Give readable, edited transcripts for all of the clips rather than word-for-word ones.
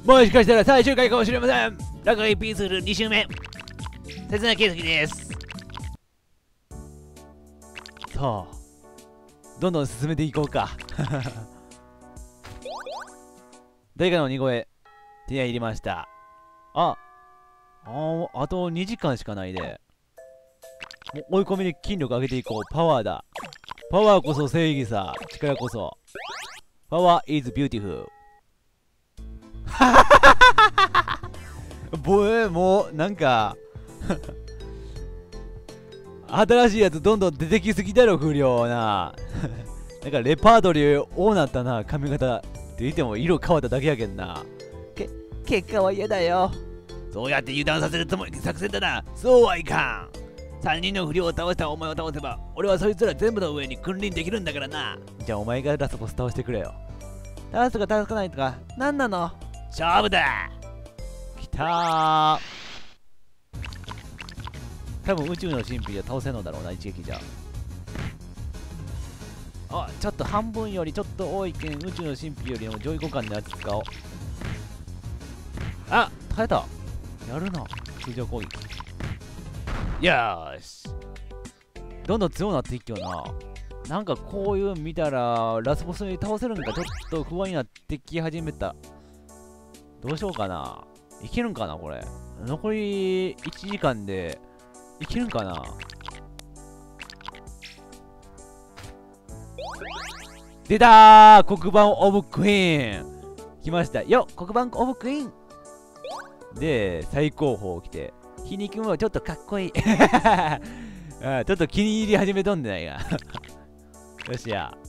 もしかしたら最終回かもしれません。落書きピースル2周目。切な形跡です。さあ、どんどん進めていこうか。誰かの似声、手に入れました。あと2時間しかないで。追い込みで筋力上げていこう。パワーだ。パワーこそ正義さ。力こそ。パワー is beautiful。もう、なんか、新しいやつどんどん出てきすぎだろ、不良な。なんかレパートリー多なったな、髪型。って言っても色変わっただけやけんな。結果は嫌だよ。そうやって油断させるつもり作戦だな。そうはいかん。3人の不良を倒したお前を倒せば、俺はそいつら全部の上に君臨できるんだからな。じゃあお前がラスボス倒してくれよ。倒すとか倒さないとか、なんなの？勝負だ。きたー。多分宇宙の神秘じゃ倒せんのだろうな、一撃じゃ。あ、ちょっと半分よりちょっと多いけん、宇宙の神秘よりも上位互換のやつ使おう。あ、耐えた。やるな、通常攻撃。よーし。どんどん強くなっていくよな。なんかこういう見たら、ラスボスに倒せるんかちょっと不安になってき始めた。どうしようかな。いけるんかな、これ。残り1時間で、いけるんかな。出たー、黒板オブクイーン来ましたよ。黒板オブクイーンで、最高峰来て、皮肉もちょっとかっこいい。あ、ちょっと気に入り始めとんでないが。よしや。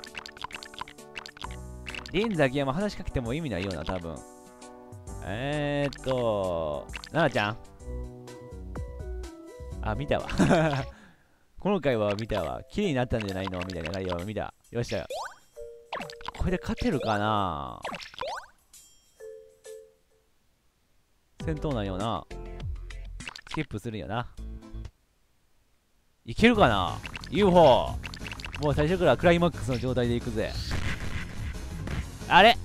林崎山話しかけても意味ないような、多分。ななちゃん。あ、見たわ。この回は見たわ。綺麗になったんじゃないのみたいな回は見た。よっしゃ。これで勝てるかな。戦闘なんよな。スキップするんよな。いけるかな ?UFO。もう最初からクライマックスの状態でいくぜ。あれ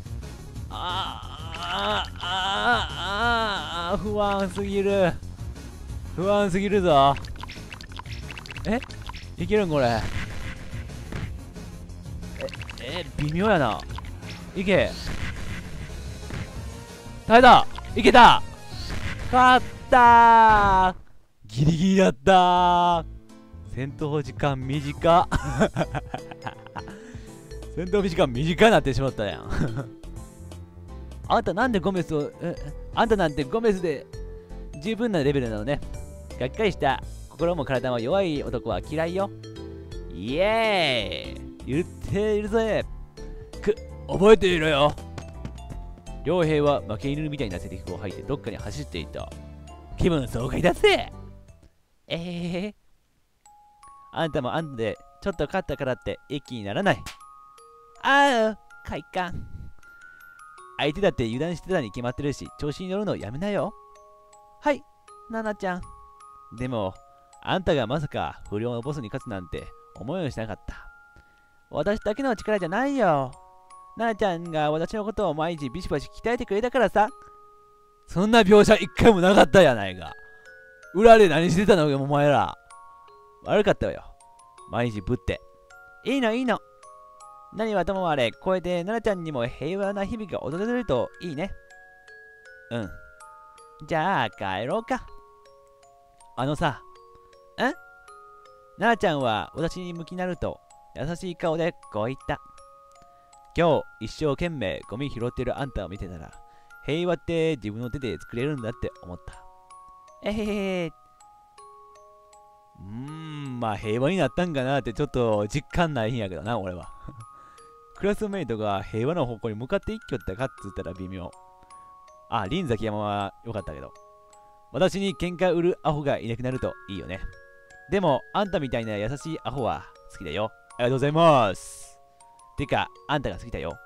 不安すぎる。不安すぎるぞ。いけるんこれ。微妙やな。いけ。耐えた。いけた。勝ったー。ギリギリだったー。戦闘時間短。戦闘時間短くなってしまったやん。あんたなんでゴメスを、あんたなんてゴメスで十分なレベルなのね。がっかりした。心も体も弱い男は嫌いよ。イエーイ言っているぜ。覚えていろよ。良平は負け犬みたいなセリフを吐いてどっかに走っていた。気分爽快だぜ。あんたもあんたでちょっと勝ったからって一気にならない。ああ、快感。相手だって油断してたに決まってるし、調子に乗るのやめなよ。はい、ナナちゃん。でも、あんたがまさか不良のボスに勝つなんて思いもしなかった。私だけの力じゃないよ。ナナちゃんが私のことを毎日ビシバシ鍛えてくれたからさ。そんな描写一回もなかったやないか。裏で何してたのお前ら。悪かったわよ。毎日ぶって。いいのいいの。何はともあれ、これでナナちゃんにも平和な日々が訪れるといいね。うん。じゃあ帰ろうか。あのさ、ナナちゃんは私に向きになると優しい顔でこう言った。今日一生懸命ゴミ拾ってるあんたを見てたら、平和って自分の手で作れるんだって思った。まあ平和になったんかなってちょっと実感ないんやけどな、俺は。クラスメイトが平和な方向に向かっていっきょったかって言ったら微妙。あ、林崎山は良かったけど。私に喧嘩売るアホがいなくなるといいよね。でも、あんたみたいな優しいアホは好きだよ。ありがとうございます。てか、あんたが好きだよ。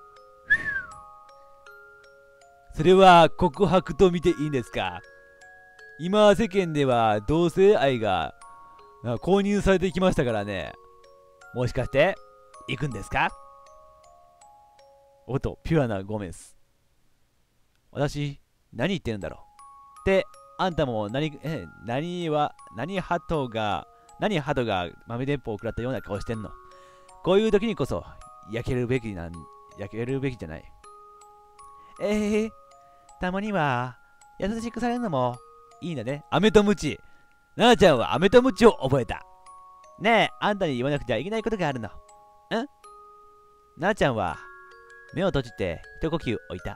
それは告白と見ていいんですか？今世間では同性愛が購入されてきましたからね。もしかして行くんですか？おっと、ピュアなゴメス。 私、何言ってるんだろう。って、あんたも何ハトが豆電報を食らったような顔してんの。こういう時にこそ、焼けるべきじゃない。たまには、優しくされるのもいいんだね。飴とムチ。ななちゃんは飴とムチを覚えた。ねえ、あんたに言わなくちゃいけないことがあるの。ななちゃんは、目を閉じて一呼吸置いた。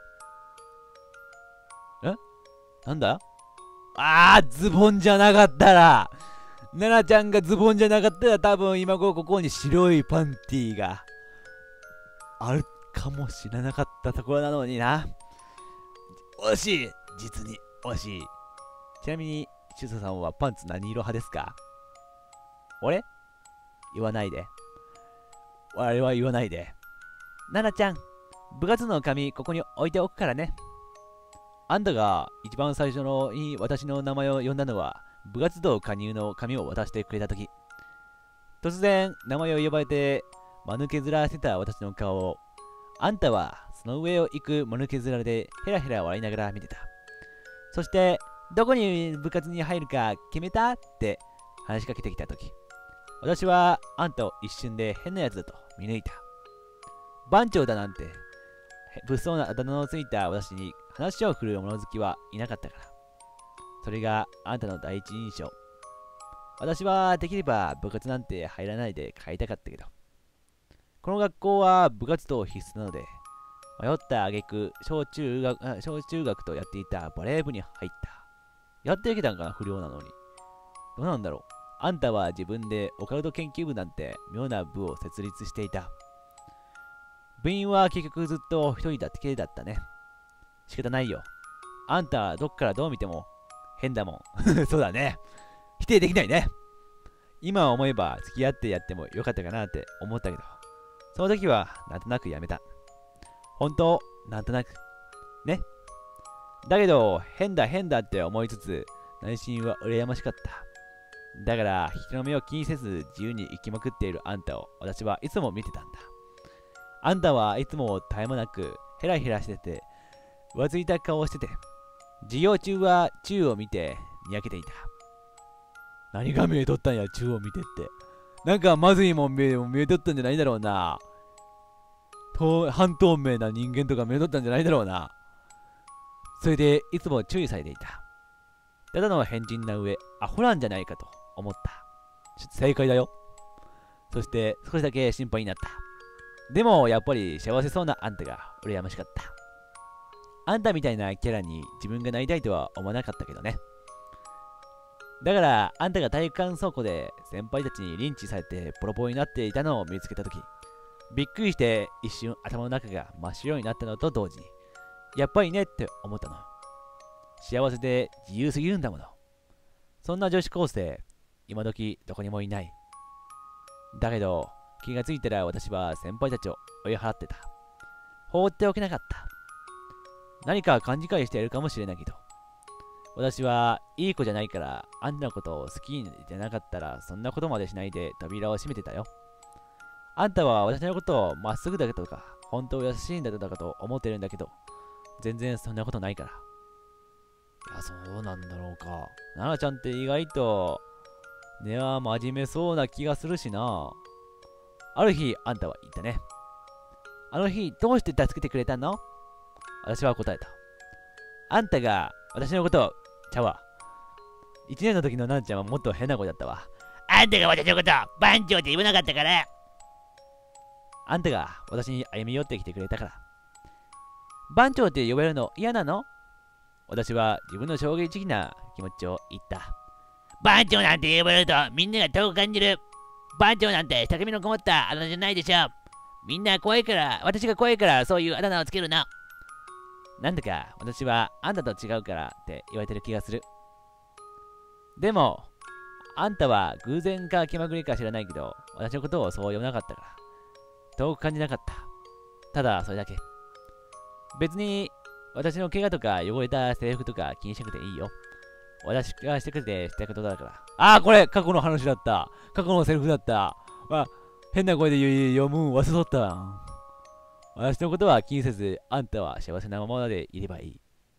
なんだ？ズボンじゃなかったら、ななちゃんがズボンじゃなかったら多分今ここに白いパンティーがあるかもしれなかったところなのにな。惜しい。実に惜しい。ちなみに、シュソさんはパンツ何色派ですか？俺？言わないで。我は言わないで。ななちゃん、部活の紙ここに置いておくからね。あんたが一番最初に私の名前を呼んだのは部活動加入の紙を渡してくれたとき、突然名前を呼ばれて間抜け面してた私の顔を、あんたはその上を行く間抜け面でヘラヘラ笑いながら見てた。そして、どこに部活に入るか決めたって話しかけてきたとき、私はあんたを一瞬で変なやつだと見抜いた。番長だなんて物騒なあだ名のついた私に話を振る物好きはいなかったから。それがあんたの第一印象。私はできれば部活なんて入らないで帰りたかったけど、この学校は部活動必須なので、迷った挙句小中学とやっていたバレー部に入った。やっていけたんかな、不良なのに。どうなんだろう。あんたは自分でオカルト研究部なんて妙な部を設立していた。部員は結局ずっと一人だけだったね。仕方ないよ。あんたどっからどう見ても変だもん。そうだね。否定できないね。今思えば付き合ってやってもよかったかなって思ったけど、その時はなんとなくやめた。本当、なんとなく。ね。だけど、変だって思いつつ、内心は羨ましかった。だから、人の目を気にせず自由に生きまくっているあんたを私はいつも見てたんだ。あんたはいつも絶え間なくヘラヘラしてて、浮ついた顔をしてて、授業中は宙を見てにやけていた。何が見えとったんや、宙を見てって。なんかまずいもん見えとったんじゃないだろうな。半透明な人間とか見えとったんじゃないだろうな。それでいつも注意されていた。ただの変人な上、アホなんじゃないかと思った。正解だよ。そして少しだけ心配になった。でもやっぱり幸せそうなあんたが羨ましかった。あんたみたいなキャラに自分がなりたいとは思わなかったけどね。だからあんたが体育館倉庫で先輩たちにリンチされてボロボロになっていたのを見つけたとき、びっくりして一瞬頭の中が真っ白になったのと同時に、やっぱりねって思ったの。幸せで自由すぎるんだもの。そんな女子高生、今時どこにもいない。だけど、気がついたら私は先輩たちを追い払ってた。放っておけなかった。何か勘違いしているかもしれないけど、私はいい子じゃないから、あんたのことを好きじゃなかったらそんなことまでしないで扉を閉めてたよ。あんたは私のことをまっすぐだとか、本当優しいんだとかと思ってるんだけど、全然そんなことないから。いや、そうなんだろうか。ななちゃんって意外と、根は真面目そうな気がするしな。ある日、あんたは言ったね。あの日、どうして助けてくれたの？私は答えた。あんたが私のことを、ちゃうわ。1年の時のななちゃんはもっと変な子だったわ。あんたが私のことを番長って言わなかったから。あんたが私に歩み寄ってきてくれたから。番長って呼ばれるの嫌なの？私は自分の衝撃的な気持ちを言った。番長なんて呼ばれるとみんなが遠く感じる。番長なんて高みのこもったあだ名じゃないでしょ。みんな怖いから、私が怖いからそういうあだ名をつけるの。なんだか私はあんたと違うからって言われてる気がする。でも、あんたは偶然か気まぐれか知らないけど、私のことをそう呼ばなかったから。遠く感じなかった。ただそれだけ。別に私の怪我とか汚れた制服とか気にしなくていいよ。私がしてくれてしたことだから。これ過去の話だった。過去のセリフだった。変な声で読む忘れとった。私のことは気にせず、あんたは幸せなままでいればいい。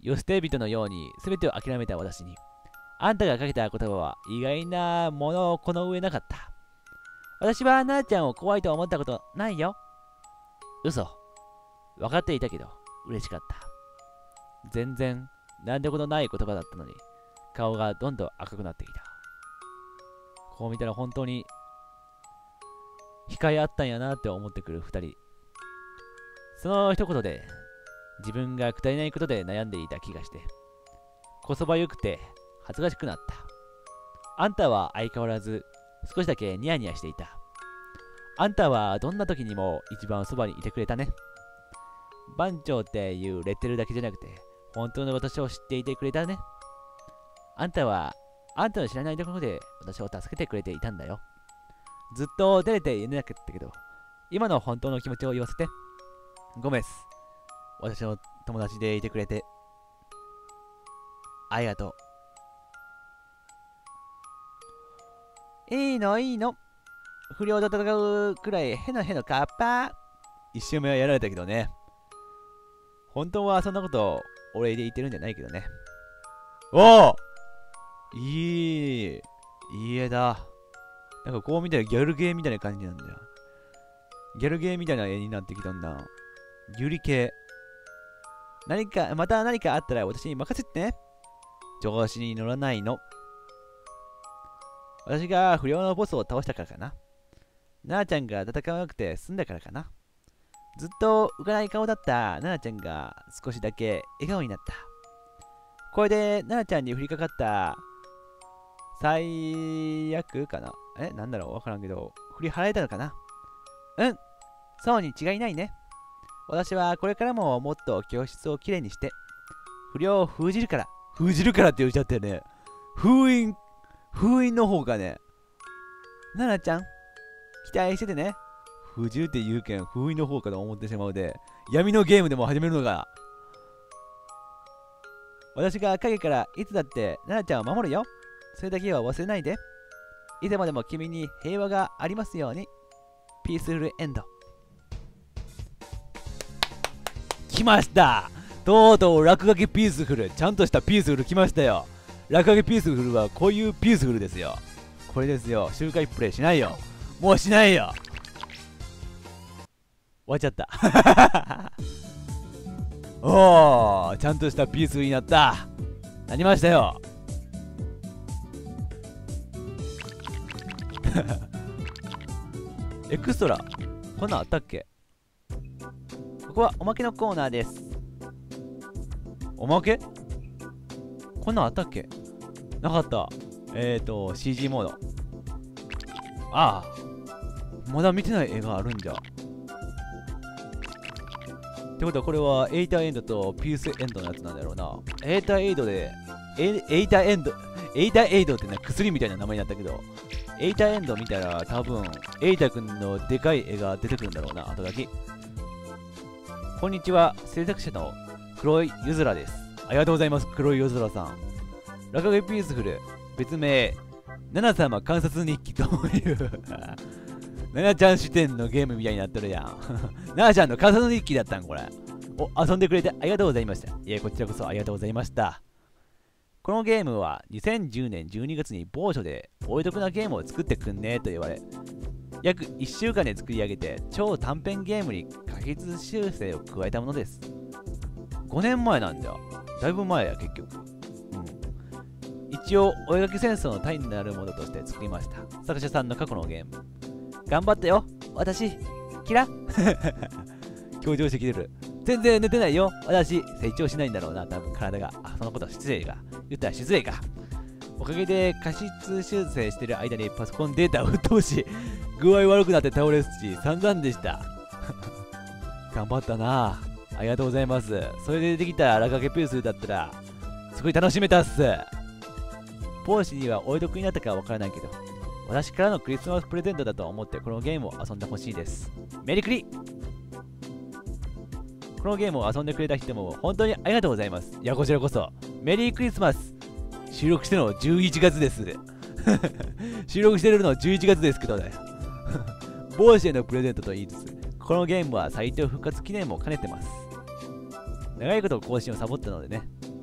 世捨て人のように全てを諦めた私に、あんたがかけた言葉は意外なものをこの上なかった。私はなあちゃんを怖いと思ったことないよ。嘘。分かっていたけど、嬉しかった。全然、なんでことない言葉だったのに、顔がどんどん赤くなってきた。こう見たら本当に、控えあったんやなって思ってくる二人。その一言で、自分がくだらないことで悩んでいた気がして、こそばゆくて恥ずかしくなった。あんたは相変わらず少しだけニヤニヤしていた。あんたはどんな時にも一番そばにいてくれたね。番長っていうレッテルだけじゃなくて、本当の私を知っていてくれたね。あんたは、あんたの知らないところで私を助けてくれていたんだよ。ずっと照れて言えなかったけど、今の本当の気持ちを言わせて。ゴメス、私の友達でいてくれて、ありがとう。いいのいいの。不良と戦うくらいへのへのカッパー。一周目はやられたけどね。本当はそんなことお礼で言ってるんじゃないけどね。おお、いい絵だ。なんかこう見たらギャルゲーみたいな感じなんだよ。ギャルゲーみたいな絵になってきたんだ。ユリ系。また何かあったら私に任せてね。調子に乗らないの。私が不良のボスを倒したからかな。ななちゃんが戦わなくて済んだからかな。ずっと浮かない顔だったななちゃんが少しだけ笑顔になった。これでななちゃんに降りかかった最悪かな。なんだろうわからんけど、振り払えたのかな。うん、そうに違いないね。私はこれからももっと教室をきれいにして、不良を封じるから。封じるからって言っちゃってね。封印の方がね。ななちゃん、期待しててね。封じるって言うけん、封印の方かと思ってしまうで、闇のゲームでも始めるのが。私が影からいつだってななちゃんを守るよ。それだけは忘れないで。いつまでも君に平和がありますように。ピースフルエンド。来ました。とうとう落書きピースフル。ちゃんとしたピースフル来ましたよ。落書きピースフルはこういうピースフルですよ。これですよ。周回プレイしないよ。もうしないよ。終わっちゃった。おー、ちゃんとしたピースフルになった。なりましたよ。エクストラ、こんなんあったっけ？ここはおまけのコーナーです。おまけ？こんなんあったっけ？なかった。CG モード。ああ。まだ見てない絵があるんじゃ。ってことはこれはエイターエンドとピースエンドのやつなんだろうな。エイターエイドで、エイターエンドってな、薬みたいな名前になったけど、エイターエンド見たら多分、エイタくんのでかい絵が出てくるんだろうな、後書き。こんにちは、制作者の黒いゆずらです。ありがとうございます、黒いゆずらさん。落書きピースフル、別名、ナナ様観察日記というナナちゃん視点のゲームみたいになってるやん。ナナちゃんの観察日記だったんこれ。お、遊んでくれてありがとうございました。いや、こちらこそありがとうございました。このゲームは2010年12月に某所でお得なゲームを作ってくんねと言われ、約1週間で作り上げて超短編ゲームに過筆修正を加えたものです。5年前なんじゃ。だいぶ前や、結局。一応、お絵描き戦争の単なるものとして作りました。作者さんの過去のゲーム。頑張ったよ、私。キラ強調してきてる。全然寝てないよ、私。成長しないんだろうな、多分体が。そのことは失礼が。言ったら失礼か。おかげで過失修正してる間にパソコンデータを吹っ飛ぶし、具合悪くなって倒れすし、散々でした。頑張ったな。ありがとうございます。それでできた落書きピースだったら、すごい楽しめたっす。ポーシにはお得になったかはわからないけど、私からのクリスマスプレゼントだと思ってこのゲームを遊んでほしいです。メリクリ。このゲームを遊んでくれた人も本当にありがとうございます。いや、こちらこそ。メリークリスマス。収録してるの11月です。収録してるの11月ですけどね。帽子へのプレゼントと言いつつ、このゲームはサイト復活記念も兼ねてます。長いこと更新をサボったのでね。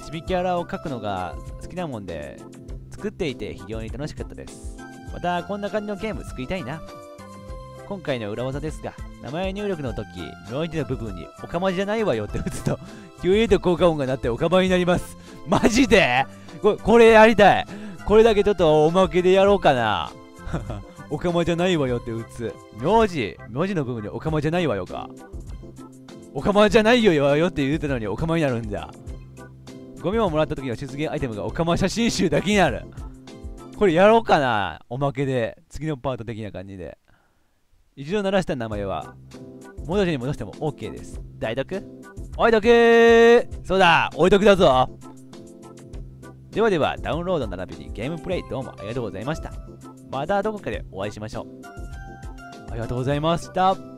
チビキャラを描くのが好きなもんで、作っていて非常に楽しかったです。またこんな感じのゲーム作りたいな。今回の裏技ですが、名前入力の時、名字の部分におかまじゃないわよって打つと、急にと効果音が鳴っておかまになります。マジでこれやりたい。これだけちょっとおまけでやろうかな。おかまじゃないわよって打つ。名字の部分におかまじゃないわよか。おかまじゃないよって言ってたのにおかまになるんだ。ゴミをもらった時の出現アイテムがおかま写真集だけになる。これやろうかな。おまけで。次のパート的な感じで。一度鳴らした名前は、元字に戻しても OK です。代読置いとくそうだ置いとくだぞ。ではでは、ダウンロード並びにゲームプレイどうもありがとうございました。またどこかでお会いしましょう。ありがとうございました。という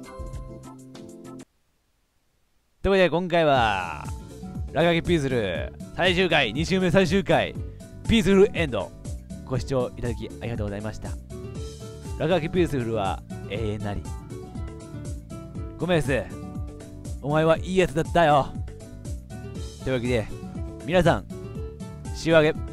ことで今回は、落書きピースル最終回、2週目最終回、ピースフルエンド。ご視聴いただきありがとうございました。落書きピースフルは永遠なり。ごめんす。お前はいいやつだったよ。というわけで、皆さん、仕上げ。